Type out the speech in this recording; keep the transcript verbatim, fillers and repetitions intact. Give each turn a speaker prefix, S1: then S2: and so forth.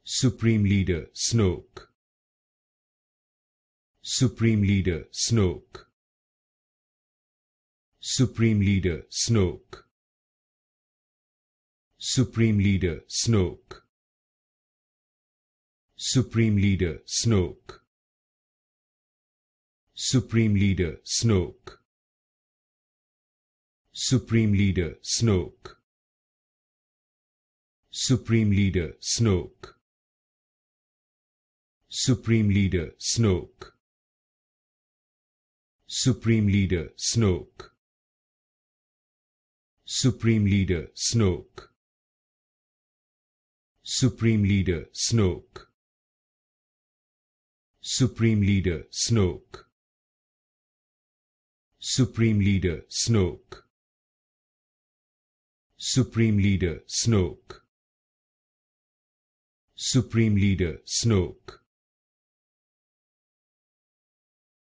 S1: Supreme Leader Snoke. Supreme Leader Snoke. Supreme Leader Snoke. Supreme Leader Snoke. Supreme Leader Snoke. Supreme Leader Snoke. Supreme Leader Snoke. Supreme Leader Snoke. Supreme Leader Snoke. Supreme Leader Snoke. Supreme Leader Snoke. Supreme Leader Snoke. Supreme Leader Snoke. Supreme Leader Snoke. Supreme Leader Snoke. Supreme Leader Snoke.